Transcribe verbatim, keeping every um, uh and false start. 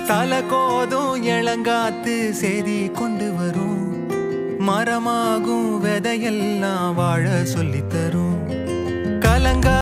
தல கோதும் இளங்காத்து செய்தி கொண்டு வரும் மரமாகும் விதையெல்லாம் வாழ சொல்லித்தரும் கலங்க